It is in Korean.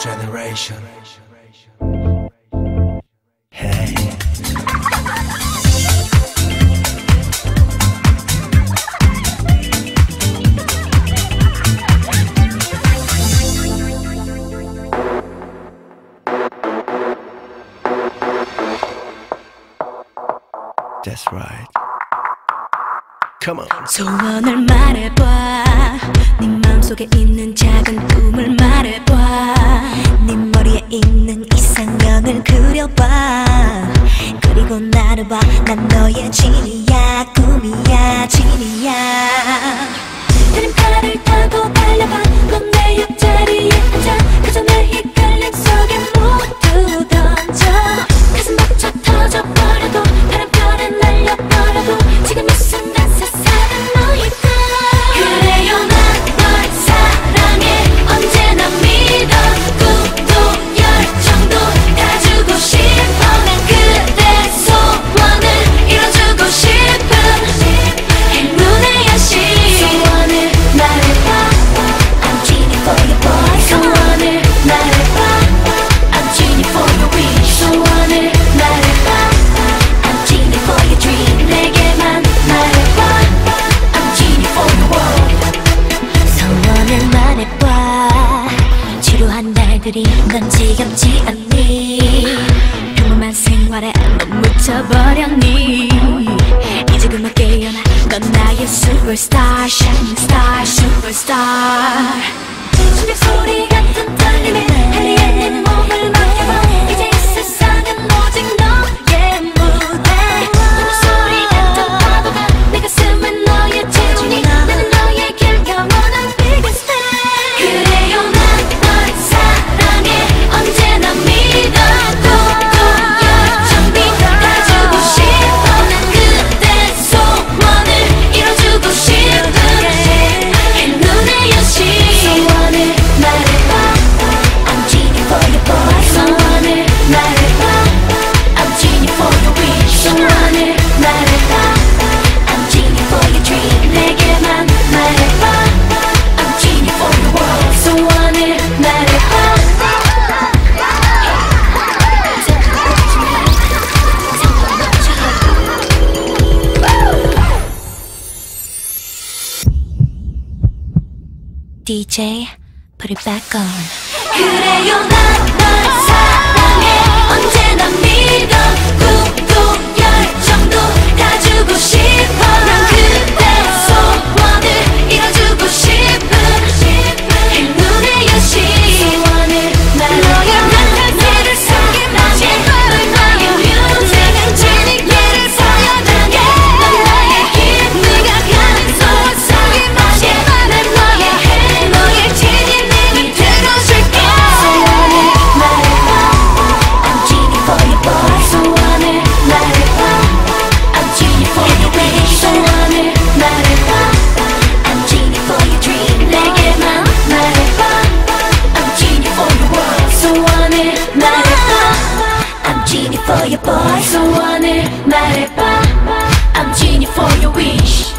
generation. Hey. That's right. Come on. 소원을 말해봐. 네 마음속에 있는 작은 꿈을 말해봐. 네 머리에 있는 이상형을 그려봐. 그리고 나를 봐. 난 너의 진이야. 꿈이야. 진이야. 다림칼을 타고 달려봐. 넌 내 옆자리에 앉아. 그저 내 헷갈림 속에 모두 던져. 가슴 벅차 터져버려도 다른 편에 날려버려도 지금 이 순간 세상은 너이다. 그래요 난 널 사랑해. 언제나 믿어. 꿈도 열정도 가지고 싶어. 난 그대 소원을 이뤄주고 싶은 행운의 여신. 소원을 말해봐. I'm genie for your boy. 소원을 말해봐. I'm genie for your wish. 소원을 말해봐. I'm genie for your dream. 내게만 말해봐. I'm genie for your world. 소원을 말해봐. 지루한 날들이 넌 지겹지 않니? 평범한 생활에 넌 묻혀버렸니? 이제 그만 깨어나. 넌 나의 superstar, shining star, superstar. 심장 소리 같은 떨림에 달리에 내 몸을 맡겨봐. 이제 이 세상은 오직 너의 무대. 소리 같은 파도가 내 가슴에 너의 재롱이. 나는 너에게 영원한 biggest fan. 그래요 난 널 사랑해. 언제나 믿어. 꿈도 열정도 가지고 싶어. 난 그대 소원을 이뤄주고 싶은 행운의 여신. 소원을 말해봐. I'm genie for your boy. 소원을 말해봐. I'm genie for your wish. 소원을 말해봐. I'm genie for your dream. 내게만 말해봐. I'm genie for your world. 소원을 말해봐. DJ, put it back on. 그래요 난 널 사랑해. 언제나 믿어. 꿈도 열정도 가지고 싶어. 난 그대 소원을 이뤄주고 싶은 행운의 여신. 소원을 말해봐. 난 그대를 사랑해. 넌 나의 뮤직. 진리를 사랑해. 넌 나의 힘. 네가 가는 속삭임 맛이. 난 너의 해. 너의 진리를 들어줄게. 소원을 말해봐. I'm genie for your boy. 소원을 말해봐. I'm genie for your wish. 소원을 말해봐. I'm genie for your dream. 내게만 말해봐. I'm genie for your world. 소원을 말해봐. I'm genie for your boy. 소원을 말해봐. I'm genie for your wish.